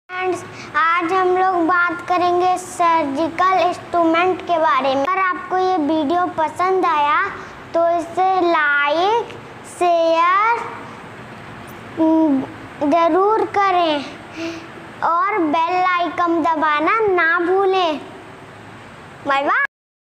Friends, आज हम लोग बात करेंगे सर्जिकल इंस्ट्रूमेंट के बारे में। अगर आपको ये वीडियो पसंद आया तो इसे लाइक शेयर ज़रूर करें और बेल आइकन दबाना ना भूलें। Bye bye.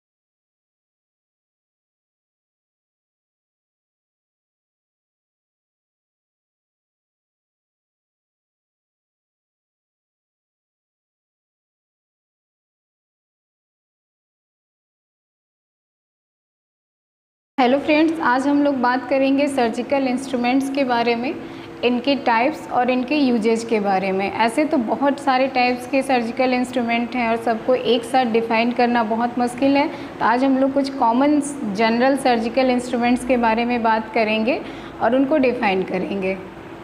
हेलो फ्रेंड्स, आज हम लोग बात करेंगे सर्जिकल इंस्ट्रूमेंट्स के बारे में, इनके टाइप्स और इनके यूजेज के बारे में। ऐसे तो बहुत सारे टाइप्स के सर्जिकल इंस्ट्रूमेंट हैं और सबको एक साथ डिफ़ाइन करना बहुत मुश्किल है। तो आज हम लोग कुछ कॉमन जनरल सर्जिकल इंस्ट्रूमेंट्स के बारे में बात करेंगे और उनको डिफ़ाइन करेंगे।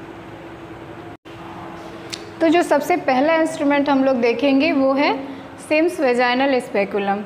तो जो सबसे पहला इंस्ट्रूमेंट हम लोग देखेंगे वो है सिम्स वेजाइनल स्पेकुलम।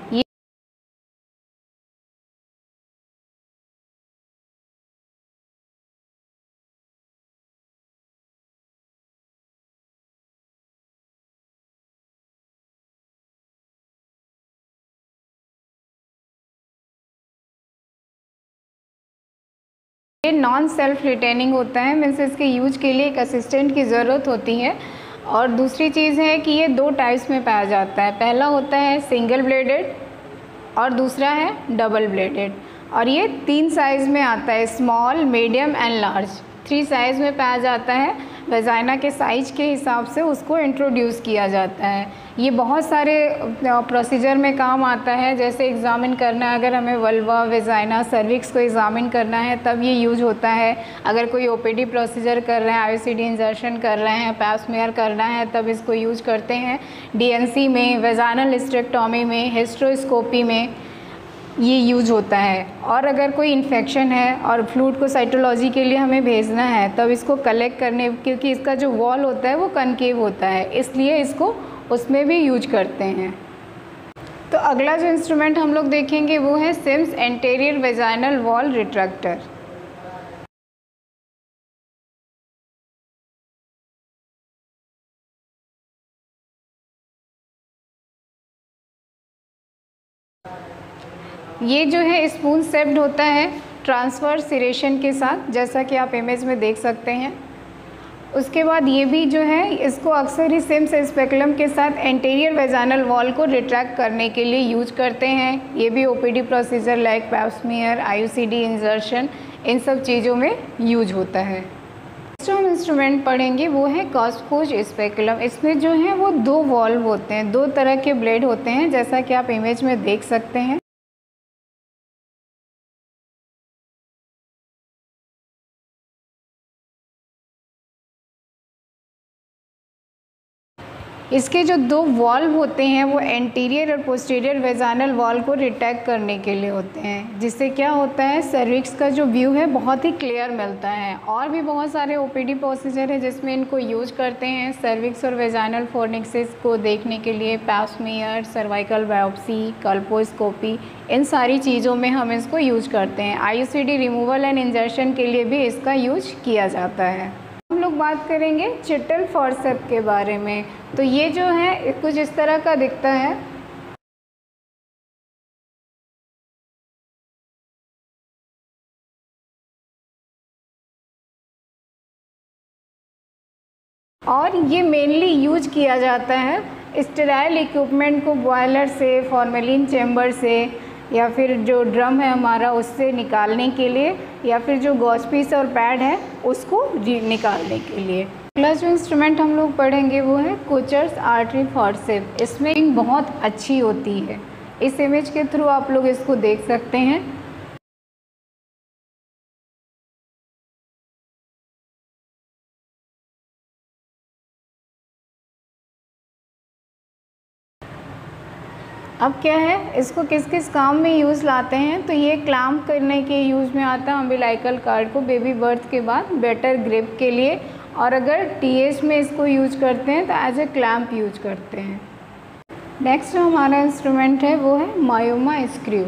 ये नॉन सेल्फ रिटेनिंग होता है, मीन्स इसके यूज के लिए एक असिस्टेंट की ज़रूरत होती है। और दूसरी चीज़ है कि ये दो टाइप्स में पाया जाता है। पहला होता है सिंगल ब्लेडेड और दूसरा है डबल ब्लेडेड। और ये 3 साइज़ में आता है, small, medium and large. 3 size में पाया जाता है। वेजाइना के साइज़ के हिसाब से उसको इंट्रोड्यूस किया जाता है। ये बहुत सारे प्रोसीजर में काम आता है, जैसे एग्ज़ामिन करना है, अगर हमें वल्वा, वेजाइना, सर्विक्स को एग्ज़ामिन करना है तब ये यूज होता है। अगर कोई ओपीडी प्रोसीजर कर रहे हैं, आईयूसीडी इंजर्शन कर रहे हैं, पैप स्मीयर करना है तब इसको यूज करते हैं। डीएनसी में, वेजाइनल हिस्टेरेक्टोमी में, हिस्टेरोस्कोपी में ये यूज होता है। और अगर कोई इन्फेक्शन है और फ्लूइड को साइटोलॉजी के लिए हमें भेजना है तब इसको कलेक्ट करने, क्योंकि इसका जो वॉल होता है वो कनकेव होता है, इसलिए इसको उसमें भी यूज करते हैं। तो अगला जो इंस्ट्रूमेंट हम लोग देखेंगे वो है Sims anterior vaginal wall retractor. ये जो है स्पून शेप्ड होता है ट्रांसफर सिरेशन के साथ, जैसा कि आप इमेज में देख सकते हैं। उसके बाद ये भी जो है, इसको अक्सर ही सिम्स स्पेकुलम के साथ एंटीरियर वेजाइनल वॉल को रिट्रैक्ट करने के लिए यूज करते हैं। ये भी OPD procedure like pap smear, IUCD insertion, इन सब चीज़ों में यूज होता है। जो हम इंस्ट्रूमेंट पढ़ेंगे वो है कॉस्फोज स्पेकुलम। इसमें जो है वो 2 वॉल्व होते हैं, 2 तरह के ब्लेड होते हैं, जैसा कि आप इमेज में देख सकते हैं। इसके जो 2 वॉल्व होते हैं वो एंटीरियर और पोस्टीरियर वेजाइनल वॉल को रिट्रैक्ट करने के लिए होते हैं, जिससे क्या होता है, सर्विक्स का जो व्यू है बहुत ही क्लियर मिलता है। और भी बहुत सारे ओपीडी प्रोसीजर है जिसमें इनको यूज करते हैं सर्विक्स और वेजाइनल फोर्निक्सिस को देखने के लिए। Pap smear, cervical biopsy, colposcopy, इन सारी चीज़ों में हम इसको यूज करते हैं। आईयूसीडी रिमूवल एंड इंजर्शन के लिए भी इसका यूज किया जाता है। हम लोग बात करेंगे चिटल फॉर्सेप्स के बारे में। तो ये जो है कुछ इस तरह का दिखता है। और ये मेनली यूज किया जाता है स्टेराइल इक्विपमेंट को बॉयलर से, फॉर्मेलिन चैम्बर से, या फिर जो ड्रम है हमारा उससे निकालने के लिए, या फिर जो गॉज पीस और पैड है उसको निकालने के लिए। अगला जो इंस्ट्रूमेंट हम लोग पढ़ेंगे वो है कोचर्स आर्टरी फॉर्सेप्स। इसमें बहुत अच्छी होती है, इस इमेज के थ्रू आप लोग इसको देख सकते हैं। अब क्या है, इसको किस किस काम में यूज़ लाते हैं, तो ये क्लैम्प करने के यूज़ में आता है अम्बिलाइकल कार्ड को बेबी बर्थ के बाद बेटर ग्रिप के लिए। और अगर टीएच में इसको यूज करते हैं तो एज ए क्लैम्प यूज करते हैं। नेक्स्ट जो हमारा इंस्ट्रूमेंट है वो है मायोमा स्क्रू।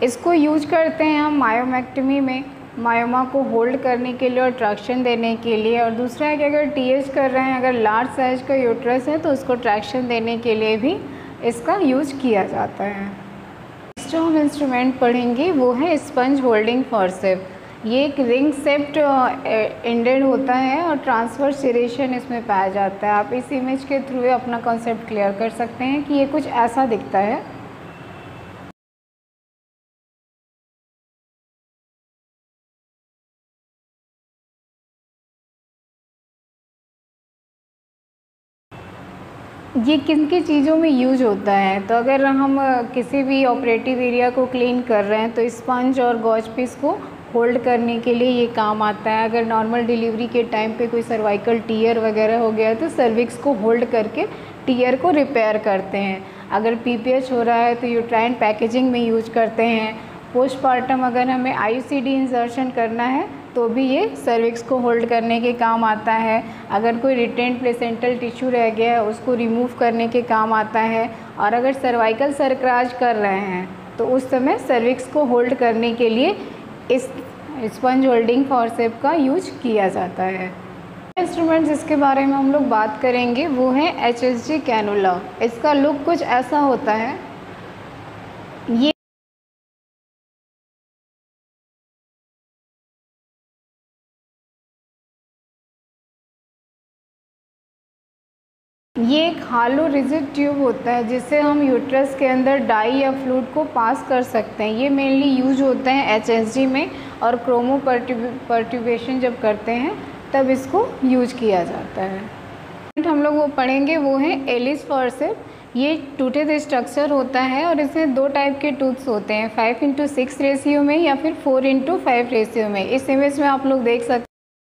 इसको यूज करते हैं हम मायोमेक्टमी में, मायोमा को होल्ड करने के लिए और ट्रैक्शन देने के लिए। और दूसरा है कि अगर टीएच कर रहे हैं, अगर लार्ज साइज का यूट्रस है तो उसको ट्रैक्शन देने के लिए भी इसका यूज किया जाता है। नेक्स्ट जो हम इंस्ट्रूमेंट पढ़ेंगे वो है स्पंज होल्डिंग फॉर्सेप। ये एक रिंग शेप्ड एंडेड होता है और ट्रांसफर सिरेशन इसमें पाया जाता है। आप इस इमेज के थ्रू अपना कॉन्सेप्ट क्लियर कर सकते हैं कि ये कुछ ऐसा दिखता है। ये किन की चीज़ों में यूज होता है, तो अगर हम किसी भी ऑपरेटिव एरिया को क्लीन कर रहे हैं तो स्पंज और गॉज पीस को होल्ड करने के लिए ये काम आता है। अगर नॉर्मल डिलीवरी के टाइम पे कोई सर्वाइकल टीयर वगैरह हो गया है तो सर्विक्स को होल्ड करके टीयर को रिपेयर करते हैं। अगर पीपीएच हो रहा है तो यूट्राइन पैकेजिंग में यूज करते हैं। पोस्टपार्टम अगर हमें आईयूसीडी इंसर्शन करना है तो भी ये सर्विक्स को होल्ड करने के काम आता है। अगर कोई रिटेंड प्लेसेंटल टिश्यू रह गया है उसको रिमूव करने के काम आता है। और अगर सर्वाइकल सर्कराज कर रहे हैं तो उस समय सर्विक्स को होल्ड करने के लिए इस स्पंज होल्डिंग फॉर्सेप का यूज किया जाता है। इंस्ट्रूमेंट जिसके बारे में हम लोग बात करेंगे वो है HSG कैनुला। इसका लुक कुछ ऐसा होता है। ये एक हालो रिजिड ट्यूब होता है जिससे हम यूट्रस के अंदर डाई या फ्लूइड को पास कर सकते हैं। ये मेनली यूज होता है HSG में, और क्रोमो पर्ट्यूबेशन जब करते हैं तब इसको यूज किया जाता है। हम लोग वो पढ़ेंगे वो है एलिस फॉर्सेप। ये टूथेड स्ट्रक्चर होता है और इसमें दो टाइप के टूथ्स होते हैं, 5:6 रेशियो में या फिर 4:5 रेशियो में। इस इमेज में आप लोग देख सकते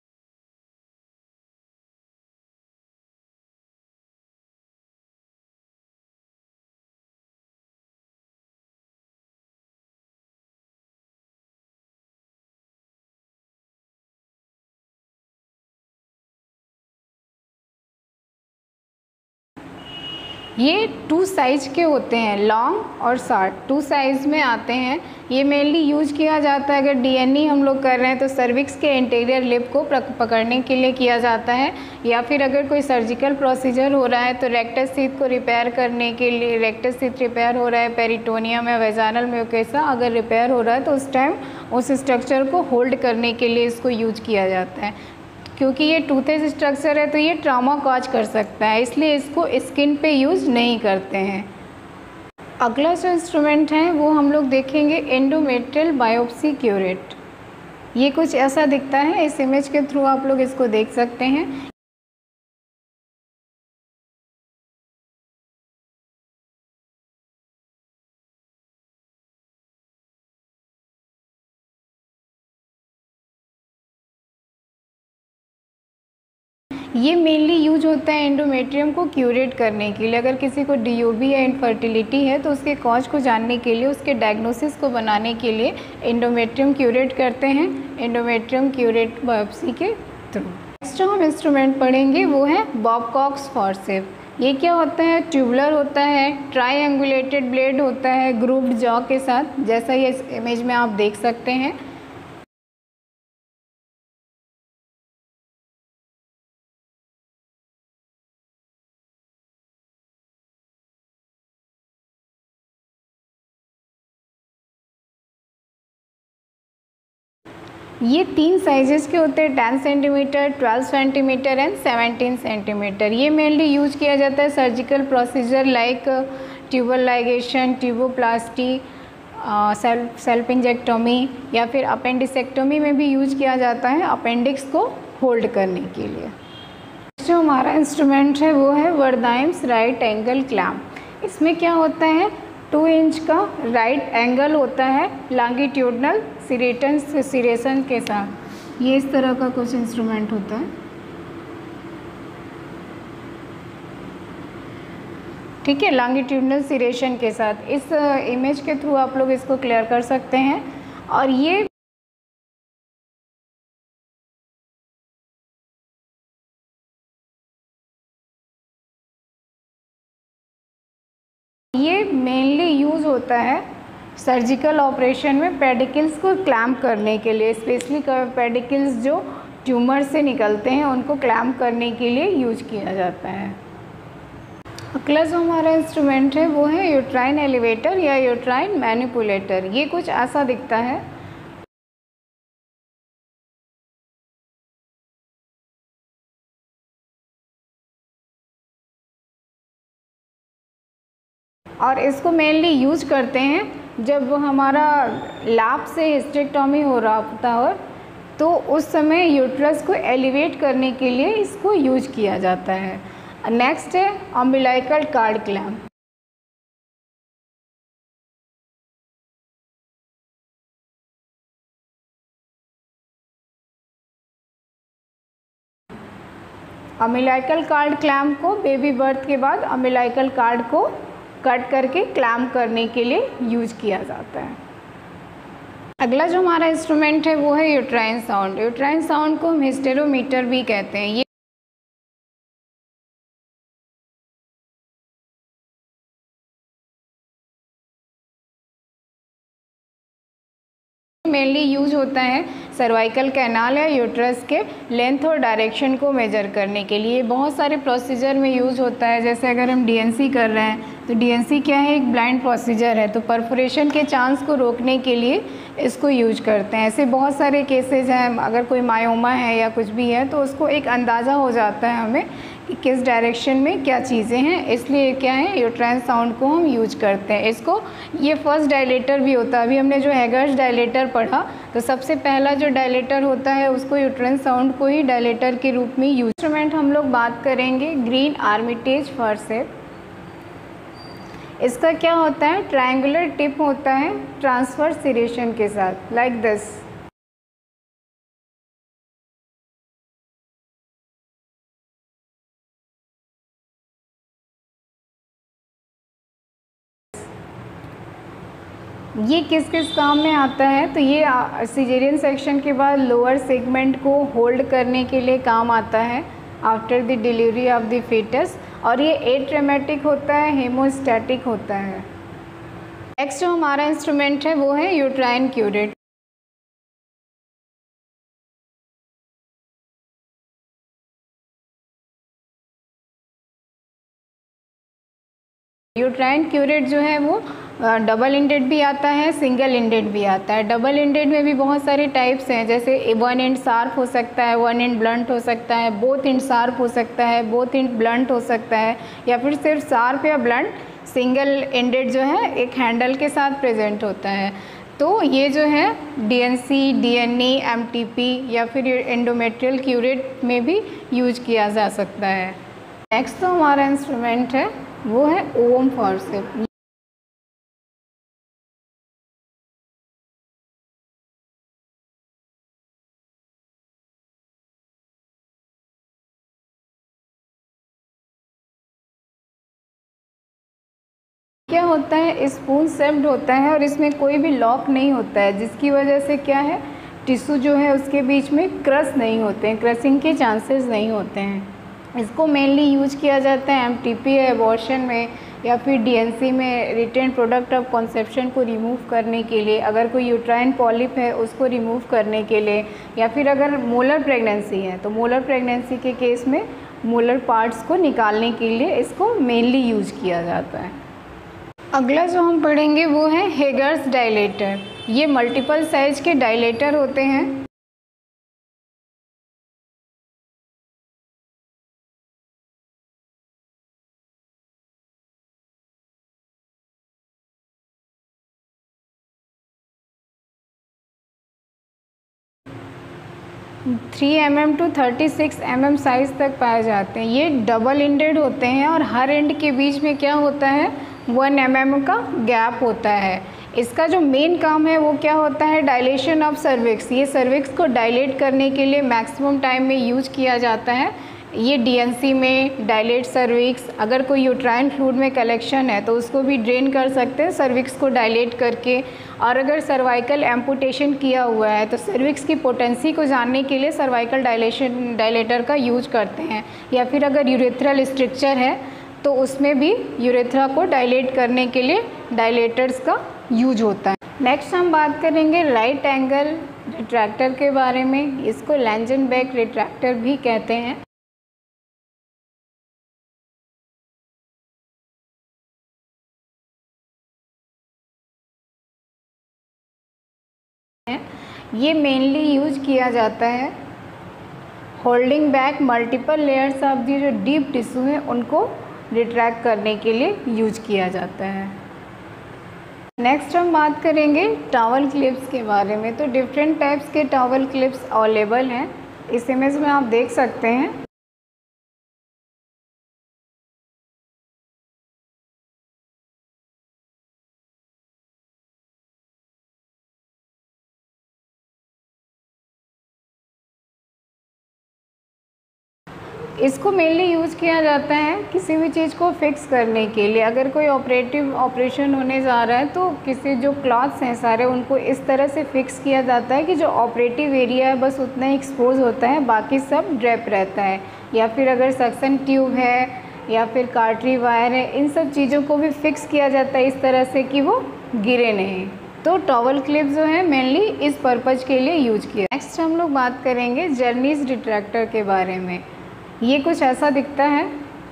ये 2 साइज के होते हैं, लॉन्ग और शॉर्ट, 2 साइज में आते हैं। ये मेनली यूज किया जाता है अगर डीएनई हम लोग कर रहे हैं तो सर्विक्स के इंटीरियर लिप को पकड़ने के लिए किया जाता है, या फिर अगर कोई सर्जिकल प्रोसीजर हो रहा है तो रेक्टस टीथ को रिपेयर करने के लिए, रेक्टस टीथ रिपेयर हो रहा है, पेरिटोनियम या वेजानल म्यूकोसा अगर रिपेयर हो रहा है तो उस टाइम उस स्ट्रक्चर को होल्ड करने के लिए इसको यूज किया जाता है। क्योंकि ये टूथेज स्ट्रक्चर है तो ये ट्रॉमा कॉज कर सकता है, इसलिए इसको स्किन पे यूज़ नहीं करते हैं। अगला जो इंस्ट्रूमेंट है वो हम लोग देखेंगे एंडोमेट्रियल बायोप्सी क्यूरेट। ये कुछ ऐसा दिखता है, इस इमेज के थ्रू आप लोग इसको देख सकते हैं। ये मेनली यूज होता है एंडोमेट्रियम को क्यूरेट करने के लिए। अगर किसी को डीओबी या इनफर्टिलिटी है तो उसके कॉज को जानने के लिए, उसके डायग्नोसिस को बनाने के लिए एंडोमेट्रियम क्यूरेट करते हैं एंडोमेट्रियम क्यूरेट बायोप्सी के थ्रू। नेक्स्ट जो हम इंस्ट्रूमेंट पढ़ेंगे वो है बॉबकॉक्स फॉर्सेप। ये क्या होता है, ट्यूबुलर होता है, ट्राईएंगुलेटेड ब्लेड होता है ग्रूव्ड जॉ के साथ, जैसा ये इस इमेज में आप देख सकते हैं। ये 3 साइजेस के होते हैं, 10 सेंटीमीटर, 12 सेंटीमीटर एंड 17 सेंटीमीटर। ये मेनली यूज किया जाता है surgical procedure like tubal ligation, tuboplasty, salpingectomy या फिर अपेंडिसेक्टोमी में भी यूज किया जाता है अपेंडिक्स को होल्ड करने के लिए। जो हमारा इंस्ट्रूमेंट है वो है वर्दाइम्स राइट एंगल क्लैम्प। इसमें क्या होता है, 2 इंच का राइट एंगल होता है लॉन्गिट्यूडनल सिरेशन के साथ। ये इस तरह का कुछ इंस्ट्रूमेंट होता है, ठीक है, लॉन्गिट्यूडनल सिरेशन के साथ। इस इमेज के थ्रू आप लोग इसको क्लियर कर सकते हैं। और ये मेनली यूज़ होता है सर्जिकल ऑपरेशन में पेडिकल्स को क्लैम्प करने के लिए, स्पेशली पेडिकल्स जो ट्यूमर से निकलते हैं उनको क्लैम्प करने के लिए यूज किया जाता है। अगला जो हमारा इंस्ट्रूमेंट है वो है यूट्राइन एलिवेटर या यूट्राइन मैनिपुलेटर। ये कुछ ऐसा दिखता है। और इसको मेनली यूज करते हैं जब हमारा लाभ से हिस्टेक्टोमी हो रहा होता है तो उस समय यूट्रस को एलिवेट करने के लिए इसको यूज किया जाता है। नेक्स्ट है umbilical cord clamp. Umbilical cord clamp को बेबी बर्थ के बाद अम्बिलाइकल कार्ड को कट करके क्लैम्प करने के लिए यूज किया जाता है। अगला जो हमारा इंस्ट्रूमेंट है वो है यूट्राइन साउंड। यूट्राइन साउंड को हम हिस्टेरोमीटर भी कहते हैं। ये मेनली यूज होता है सर्वाइकल कैनाल या यूट्रस के लेंथ और डायरेक्शन को मेजर करने के लिए। बहुत सारे प्रोसीजर में यूज होता है। जैसे अगर हम डीएनसी कर रहे हैं तो डीएनसी क्या है, एक ब्लाइंड प्रोसीजर है, तो परफोरेशन के चांस को रोकने के लिए इसको यूज करते हैं। ऐसे बहुत सारे केसेज हैं, अगर कोई मायोमा है या कुछ भी है तो उसको एक अंदाज़ा हो जाता है हमें कि किस डायरेक्शन में क्या चीज़ें हैं, इसलिए क्या है यूट्राइन साउंड को हम यूज करते हैं। इसको ये फर्स्ट डायलेटर भी होता है। अभी हमने जो हैगर्स डायलेटर पढ़ा तो सबसे पहला जो डायलेटर होता है उसको यूट्राइन साउंड को ही डायलेटर के रूप में यूज। इंस्ट्रूमेंट हम लोग बात करेंगे ग्रीन आर्मिटेज फॉरसेप्स। इसका क्या होता है, ट्रायंगुलर टिप होता है ट्रांसफर सीरेशन के साथ, लाइक दिस। ये किस किस काम में आता है, तो ये सिजेरियन सेक्शन के बाद लोअर सेगमेंट को होल्ड करने के लिए काम आता है after the delivery of the fetus, और ये एट्रेमेटिक होता है, हेमोस्टैटिक होता है। नेक्स्ट जो हमारा इंस्ट्रूमेंट है वो है यूट्राइन क्यूरेट। यूट्राइन क्यूरेट जो है वो डबल इंडेड भी आता है, सिंगल इंडेड भी आता है। डबल इंडेड में भी बहुत सारे टाइप्स हैं, जैसे वन एंड शार्प हो सकता है, वन एंड ब्लंट हो सकता है, बोथ एंड शार्प हो सकता है, बोथ एंड ब्लंट हो सकता है, या फिर सिर्फ शार्प या ब्लंट। सिंगल इंडेड जो है एक हैंडल के साथ प्रेजेंट होता है। तो ये जो है डीएनसी, डीएनई, एमटीपी या फिर एंडोमेट्रियल क्यूरेट में भी यूज किया जा सकता है। नेक्स्ट तो हमारा इंस्ट्रूमेंट है वो है ओवम फॉरसेप्स। क्या होता है, स्पून शेप्ड होता है और इसमें कोई भी लॉक नहीं होता है, जिसकी वजह से क्या है, टिश्यू जो है उसके बीच में क्रश नहीं होते हैं, क्रशिंग के चांसेस नहीं होते हैं। इसको मेनली यूज किया जाता है एमटीपी या एबॉर्शन में, या फिर डीएनसी में रिटेन प्रोडक्ट ऑफ कंसेप्शन को रिमूव करने के लिए, अगर कोई यूट्राइन पॉलिप है उसको रिमूव करने के लिए, या फिर अगर मोलर प्रेगनेंसी है तो मोलर प्रेगनेंसी के केस में मोलर पार्ट्स को निकालने के लिए इसको मेनली यूज किया जाता है। अगला जो हम पढ़ेंगे वो है हेगर्स डायलेटर। ये मल्टीपल साइज के डायलेटर होते हैं। Three mm to 36 mm size तक पाए जाते हैं। ये डबल इंडेड होते हैं और हर एंड के बीच में क्या होता है, 1 mm का गैप होता है। इसका जो मेन काम है वो क्या होता है, डायलेशन ऑफ सर्विक्स। ये सर्विक्स को डायलेट करने के लिए मैक्सिमम टाइम में यूज किया जाता है। ये डीएनसी में डायलेट सर्विक्स, अगर कोई यूट्राइन फ्लूइड में कलेक्शन है तो उसको भी ड्रेन कर सकते हैं सर्विक्स को डायलेट करके। और अगर सर्वाइकल एम्पुटेशन किया हुआ है तो सर्विक्स की पोटेंसी को जानने के लिए सर्वाइकल डायलेटर का यूज करते हैं। या फिर अगर यूरेथ्रल स्ट्रक्चर है तो उसमें भी यूरेथ्रा को डायलेट करने के लिए डायलेटर्स का यूज होता है। नेक्स्ट हम बात करेंगे राइट एंगल रिट्रैक्टर के बारे में। इसको लैंजनबेक रिट्रैक्टर भी कहते हैं। ये मेनली यूज किया जाता है holding back multiple layers of the जो डीप टिश्यू है उनको रिट्रैक्ट करने के लिए यूज किया जाता है। नेक्स्ट हम बात करेंगे टॉवल क्लिप्स के बारे में। तो डिफरेंट टाइप्स के टॉवल क्लिप्स अवेलेबल हैं। इस इमेज में आप देख सकते हैं। इसको मेनली यूज़ किया जाता है किसी भी चीज़ को फिक्स करने के लिए। अगर कोई ऑपरेशन होने जा रहा है तो किसी जो क्लॉथ्स हैं सारे उनको इस तरह से फिक्स किया जाता है कि जो ऑपरेटिव एरिया है बस उतना ही एक्सपोज होता है, बाकी सब ड्रैप रहता है। या फिर अगर सक्शन ट्यूब है या फिर कार्टरी वायर है, इन सब चीज़ों को भी फिक्स किया जाता है इस तरह से कि वो गिरे नहीं। तो टॉवल क्लिप जो है मेनली इस पर्पज़ के लिए यूज किया। नेक्स्ट हम लोग बात करेंगे जर्नीज रिट्रैक्टर के बारे में। ये कुछ ऐसा दिखता है।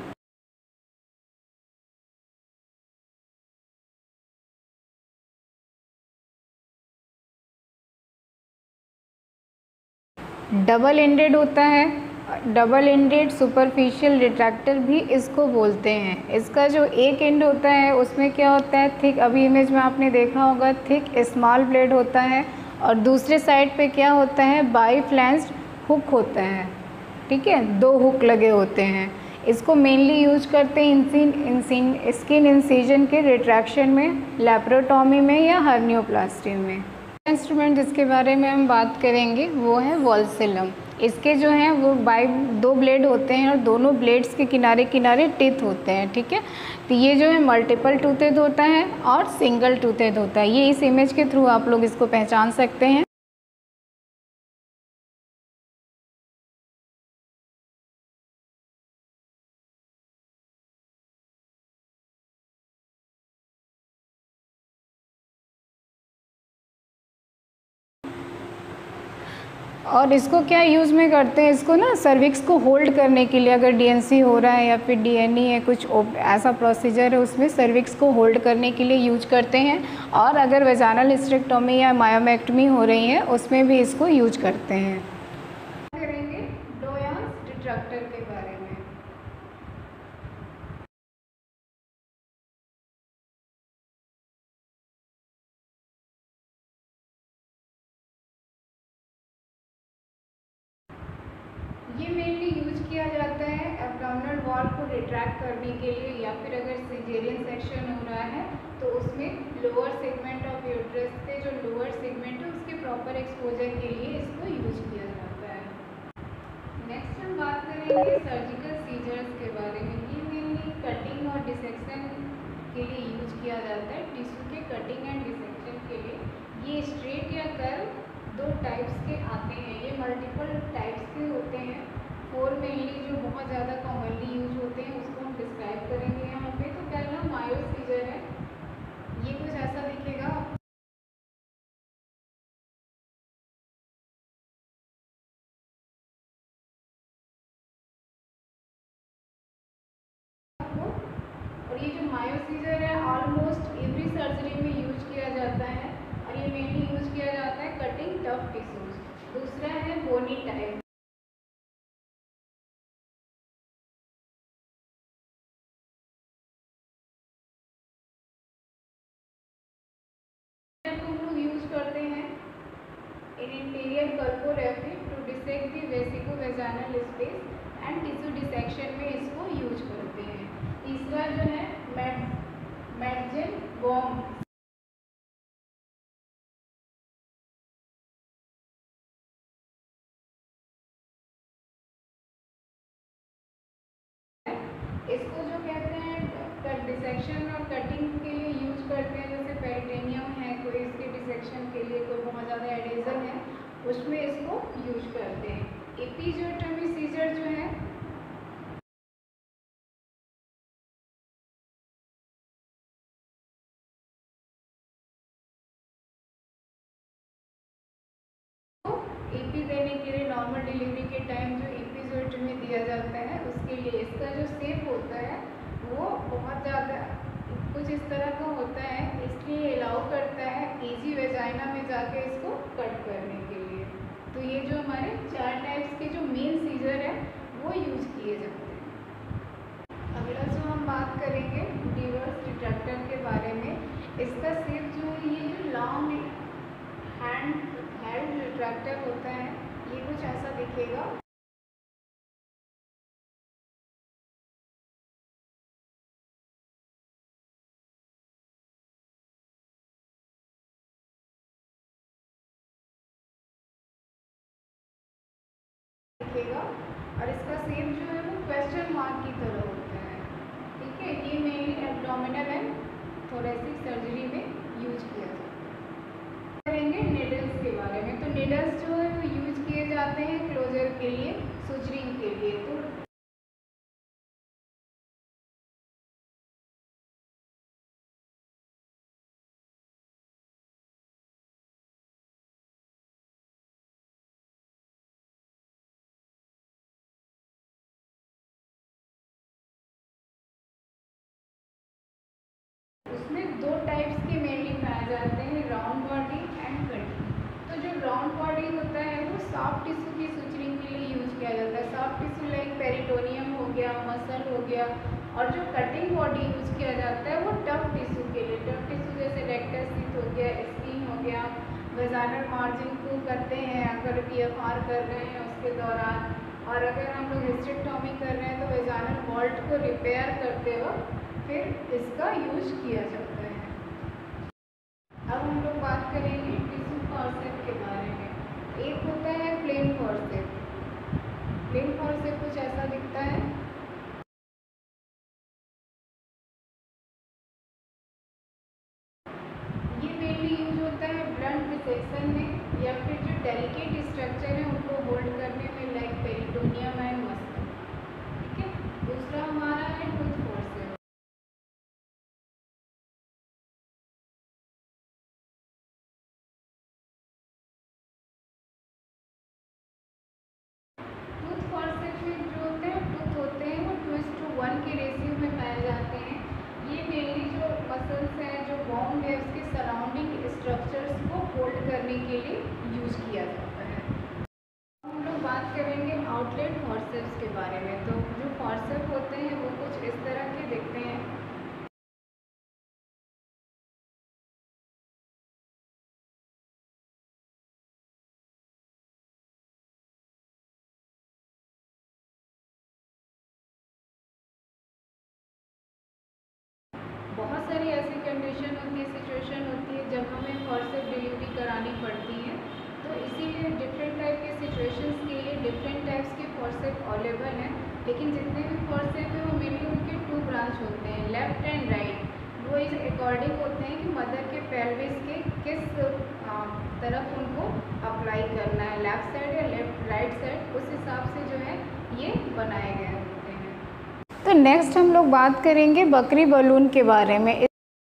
डबल एंडेड होता है। डबल एंडेड सुपरफिशियल रिट्रैक्टर भी इसको बोलते हैं। इसका जो एक एंड होता है उसमें क्या होता है, थिक, अभी इमेज में आपने देखा होगा, थिक स्मॉल ब्लेड होता है और दूसरे साइड पे क्या होता है, बाई फ्लैंज्ड हुक होता है। ठीक है, 2 हुक लगे होते हैं। इसको मेनली यूज करते हैं स्किन इंसिजन के रिट्रैक्शन में, लैप्रोटॉमी में या हर्नियोप्लास्टी में। इंस्ट्रूमेंट जिसके बारे में हम बात करेंगे वो है वॉल्सेलम। इसके जो हैं वो 2 ब्लेड होते हैं और दोनों ब्लेड्स के किनारे किनारे टिथ होते हैं। ठीक है, तो ये जो है मल्टीपल टूथेड होता है और सिंगल टूथेड होता है। ये इस इमेज के थ्रू आप लोग इसको पहचान सकते हैं। और इसको क्या यूज़ में करते हैं, इसको ना सर्विक्स को होल्ड करने के लिए, अगर डीएनसी हो रहा है या फिर डीएनई है, कुछ ऐसा प्रोसीजर है उसमें सर्विक्स को होल्ड करने के लिए यूज करते हैं। और अगर वेजानल हिस्टेरेक्टोमी या मायोमेक्टमी हो रही है उसमें भी इसको यूज करते हैं। करेंगे डोयांस रिट्रैक्टर के बारे में। ये मेनली यूज किया जाता है एब्डोमिनल वॉल को रिट्रैक्ट करने के लिए, या फिर अगर सिजेरियन सेक्शन हो रहा है तो उसमें लोअर सेगमेंट ऑफ यूट्रस के जो लोअर सेगमेंट है उसके प्रॉपर एक्सपोजर के लिए इसको यूज किया जाता है। नेक्स्ट हम बात करेंगे सर्जिकल सीजर्स के बारे में। ये मेनली कटिंग और डिसेक्शन के लिए यूज किया जाता है, टिश्यू के कटिंग एंड डिसेक्शन के लिए। ये स्ट्रेट या कर्व 2 टाइप्स के आते हैं। ये मल्टीपल टाइप्स के होते हैं। 4 मेनली जो बहुत ज़्यादा कॉमनली यूज होते हैं उसको हम डिस्क्राइब करेंगे यहाँ पे। तो पहला मायो सीजर है। ये कुछ ऐसा दिखेगा आपको। और ये जो मायो सीजर है ऑलमोस्ट एवरी सर्जरी में यूज किया जाता है और ये मेनली यूज किया जाता है कटिंग टफ टिश्यूज। दूसरा है बोनी टाइप। यूज करते हैं in anterior colporrhaphy to dissect the vesicovaginal space and tissue dissection में इसको यूज करते हैं। तीसरा जो है मैडजेन बॉम। इसको जो कहते हैं डिसेक्शन और कटिंग के लिए यूज करते हैं। जैसे पेरिटेनियम है, कोई इसके डिसेक्शन के लिए कोई बहुत ज़्यादा एडेजन है उसमें इसको यूज करते हैं। एपिजोटमी सीजर जो है के लिए नॉर्मल डिलीवरी के टाइम जो एपिसोड में दिया जाता है उसके लिए इसका जो शेप होता है वो बहुत ज़्यादा कुछ इस तरह का होता है, इसलिए अलाउ करता है इजी वेजाइना में जाके इसको कट करने के लिए। तो ये जो हमारे 4 टाइप्स के जो मेन सीजर है वो यूज किए जाते हैं। अगला जो हम बात करेंगे रिवर्स रिट्रैक्टर के बारे में। इसका शेप जो है ये जो लॉन्ग हैंड रिट्रैक्टर होता है ये कुछ ऐसा दिखेगा। और इसका शेप जो है वो क्वेश्चन मार्क की तरह होता है। ठीक है, ये mainly abdominal and thoracic surgery में यूज किया जाता है। करेंगे निडल्स के बारे में। तो निडल्स जो है वो यूज किए जाते हैं क्लोजर के लिए, सुचरिंग के लिए। तो उसमें 2 टाइप्स के मेनली पाए जाते हैं, राउंड बॉडी एंड कटिंग। तो जो राउंड बॉडी होता है वो सॉफ्ट टिश्यू की सुचरिंग के लिए यूज किया जाता है। सॉफ्ट टिश्यू लाइक पेरिटोनियम हो गया, मसल हो गया। और जो कटिंग बॉडी यूज किया जाता है वो टफ टिश्यू के लिए। टफ टिश्यू जैसे रेक्टस टीथ हो गया, स्किन हो गया, वेजाइनल मार्जिन को करते हैं अगर PFR कर रहे हैं उसके दौरान। और अगर हम लोग हिस्टेक्टोमी कर रहे हैं तो वेजाइनल वॉल्ट को रिपेयर करते वक्त फिर इसका यूज किया जाता है। अब हम लोग बात करेंगे टिश्यू फॉर्सेप्स के बारे में। एक होता है प्लेन फॉर्सेप्स। प्लेन फॉर्सेप्स कुछ ऐसा दिखता है। ये मेनली यूज होता है ब्लंट डिसेक्शन में या फिर जो डेलिकेट स्ट्रक्चर है उनको होल्ड करने में, लाइक पेरिटोनियम एंड मसल। ठीक है, दूसरा हमारा है टूथ फॉर्सेप्स। टूथ फॉर्सेप्स में जो होते हैं टूथ होते हैं वो 2:1 के रेशियो में पाए जाते हैं। ये मेनली जो मसल्स हैं, जो बोन है, उसके सराउंडिंग स्ट्रक्चर्स को होल्ड करने के लिए यूज किया जाता है। हम लोग बात करेंगे आउटलेट फॉर्सेप्स के बारे में। तो जो फॉर्सेप्स होते हैं वो कुछ इस तरह के दिखते हैं। बहुत सारी ऐसी कंडीशन होती है, सिचुएशन होती है जब हमें फॉर्सेप डिलीवरी करानी पड़ती है। तो इसीलिए डिफरेंट टाइप के सिचुएशंस के लिए डिफरेंट टाइप्स के फॉर्सेप अवेलेबल हैं। लेकिन जितने भी फॉर्सेप हैं वो मेनली उनके 2 ब्रांच होते हैं, लेफ़्ट एंड राइट। वो इस अकॉर्डिंग होते हैं कि मदर के पेल्विस के किस तरफ उनको अप्लाई करना है, लेफ़्ट साइड या राइट साइड, उस हिसाब से जो है ये बनाए गए होते हैं। तो नेक्स्ट हम लोग बात करेंगे बकरी बलून के बारे में।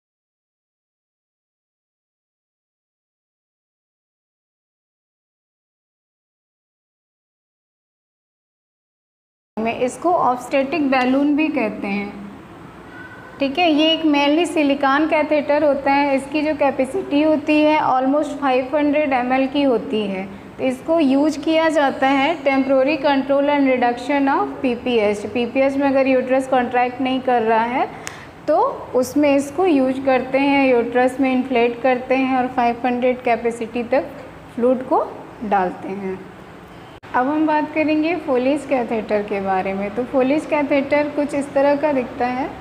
इसको ऑब्स्टेटिक बैलून भी कहते हैं। ठीक है, ये एक मेनली सिलिकॉन कैथेटर होता है। इसकी जो कैपेसिटी होती है ऑलमोस्ट 500 ml की होती है। तो इसको यूज किया जाता है temporary control and reduction of PPH में अगर यूट्रस कॉन्ट्रैक्ट नहीं कर रहा है तो उसमें इसको यूज करते हैं, यूट्रस में इन्फ्लेट करते हैं और 500 कैपेसिटी तक फ्लूइड को डालते हैं। अब हम बात करेंगे फोलिज कैथेटर के बारे में। तो फोलिज कैथेटर कुछ इस तरह का दिखता है।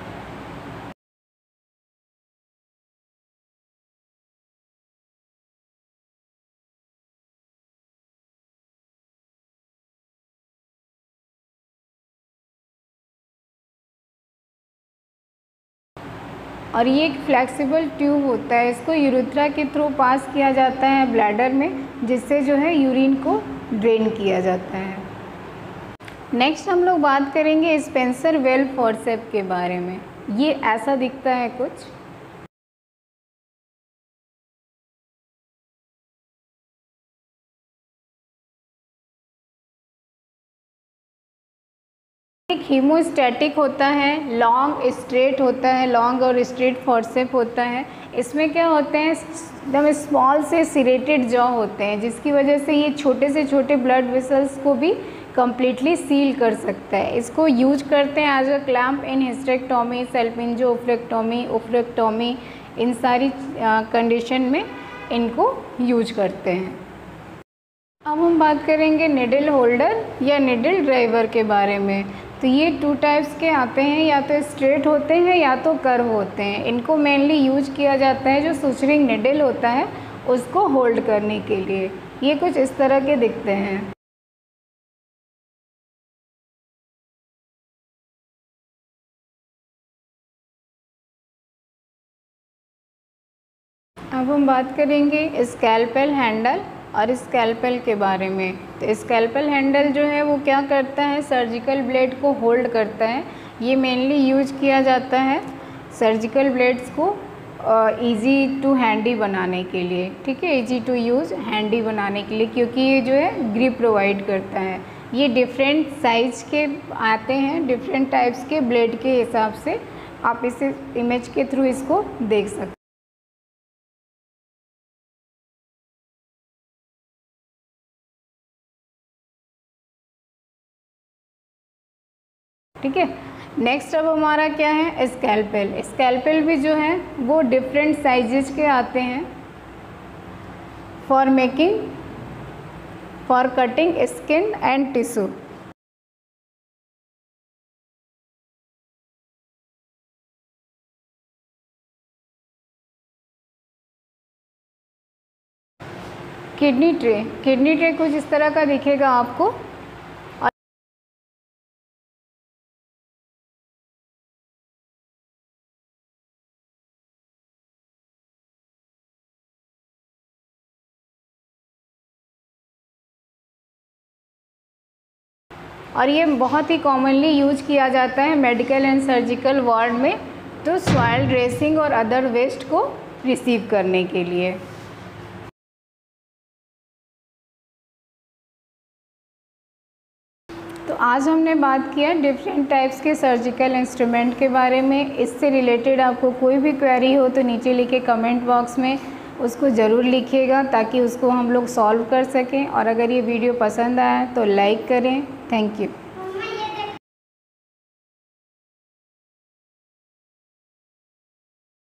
और ये एक फ्लेक्सिबल ट्यूब होता है, इसको यूरेथ्रा के थ्रू पास किया जाता है ब्लैडर में, जिससे जो है यूरिन को ड्रेन किया जाता है। नेक्स्ट हम लोग बात करेंगे स्पेंसर वेल फॉर्सेप के बारे में। ये ऐसा दिखता है कुछ। एक हीमोस्टैटिक होता है, लॉन्ग स्ट्रेट होता है, लॉन्ग और स्ट्रेट फॉर्सेप होता है। इसमें क्या होते हैं, एकदम स्मॉल से सिरेटेड जॉ होते हैं, जिसकी वजह से ये छोटे से छोटे ब्लड वेसल्स को भी कम्प्लीटली सील कर सकता है। इसको यूज करते हैं as a clamp in hysterectomy, salpingo oophorectomy, oophorectomy, इन सारी कंडीशन में इनको यूज करते हैं। अब हम बात करेंगे निडल होल्डर या निडल ड्राइवर के बारे में। तो ये 2 टाइप्स के आते हैं, या तो स्ट्रेट होते हैं या तो कर्व होते हैं। इनको मेनली यूज किया जाता है जो सुचरिंग निडल होता है उसको होल्ड करने के लिए। ये कुछ इस तरह के दिखते हैं। अब हम बात करेंगे स्कैल्पेल हैंडल और स्कैल्पेल के बारे में। तो स्कैल्पेल हैंडल जो है वो क्या करता है, सर्जिकल ब्लेड को होल्ड करता है। ये मेनली यूज किया जाता है सर्जिकल ब्लेड्स को इजी टू हैंडी बनाने के लिए, ठीक है, इजी टू यूज़ हैंडी बनाने के लिए, क्योंकि ये जो है ग्रिप प्रोवाइड करता है। ये डिफरेंट साइज के आते हैं, डिफरेंट टाइप्स के ब्लेड के हिसाब से आप इसे इमेज के थ्रू इसको देख सकते हैं। ठीक है, नेक्स्ट अब हमारा क्या है, स्कैल्पेल। स्कैल्पेल भी जो है वो डिफरेंट साइजेज के आते हैं for making, for cutting skin and tissue. Kidney tray कुछ इस तरह का दिखेगा आपको। और ये बहुत ही कॉमनली यूज किया जाता है मेडिकल एंड सर्जिकल वार्ड में, तो सॉइल ड्रेसिंग और अदर वेस्ट को रिसीव करने के लिए। तो आज हमने बात किया डिफरेंट टाइप्स के सर्जिकल इंस्ट्रूमेंट के बारे में। इससे रिलेटेड आपको कोई भी क्वेरी हो तो नीचे लिखे कमेंट बॉक्स में उसको ज़रूर लिखिएगा, ताकि उसको हम लोग सॉल्व कर सकें। और अगर ये वीडियो पसंद आया तो लाइक करें। Thank you.